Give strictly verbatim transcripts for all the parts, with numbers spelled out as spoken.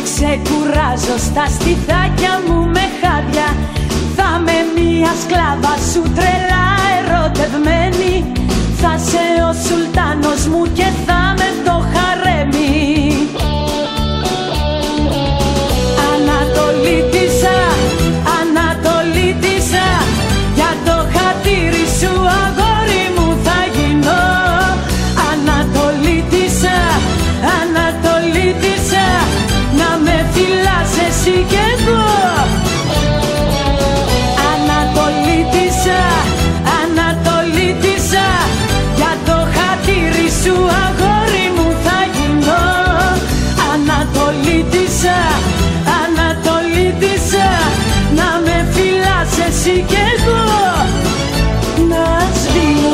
ξεκουράζω στα στιθάκια μου με χάδια. Θα με μια σκλάβα σου τρελά ερωτευμένη. Θα σε ο σουλτάνος μου και θα με το χαρέμι. Ανατολίτησα, Ανατολίτησα, για το χατήρι σου αγόρι μου θα γίνω. Ανατολίτησα, Ανατολίτησα, να με φυλάς εσύ κι εγώ. Ανατολίτησα, Ανατολίτησα, για το χατήρι σου αγόρι μου θα γίνω. Ανατολίτησα, Ανατολίτησα, να με φυλάς εσύ κι εγώ. Να σβήνω.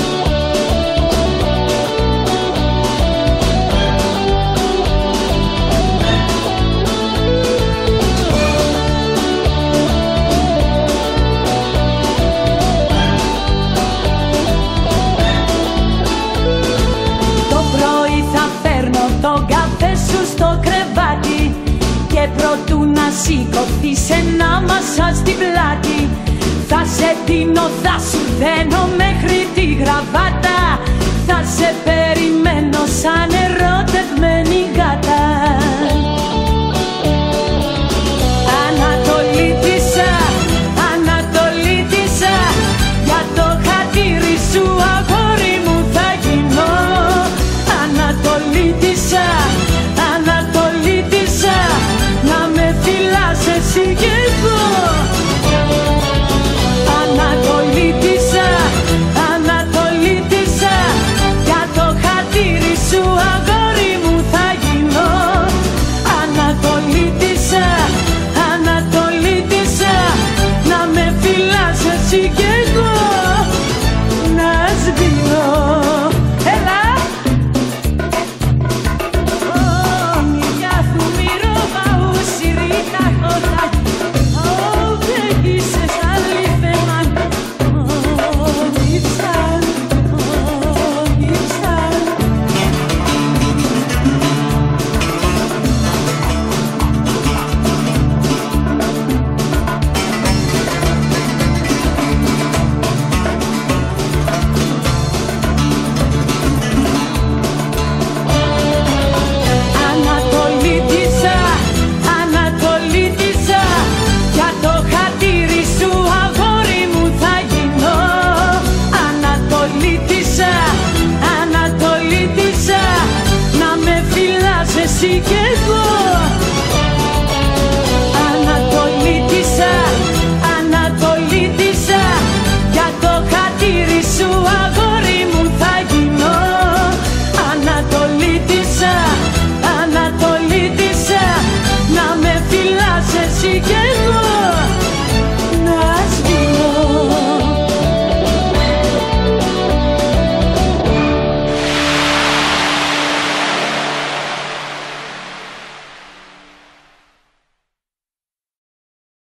Τον καφέ σου στο κρεβάτι και προτού να σηκωθείς ένα μασάζ στην πλάτη. Θα σε τίνω, θα σου δένω μέχρι τη γραβάτα. Θα σε περιμένω σαν ερωτευμένη γάτα. Ανατολίτησα, Ανατολίτησα, για το χατήρι σου αγόρι μου θα γίνω. Ανατολίτησα, Ανατολίτησα, να με φυλάς εσύ κι εγώ. Ανατολίτησα, Ανατολίτησα, για το χατήρι σου αγόρι μου θα γίνω. Ανατολίτησα, Ανατολίτησα, να με φυλάς εσύ κι εγώ. Να σβήνω. Έλα! Ανατολίτησα, να με φυλάς εσύ κι εγώ.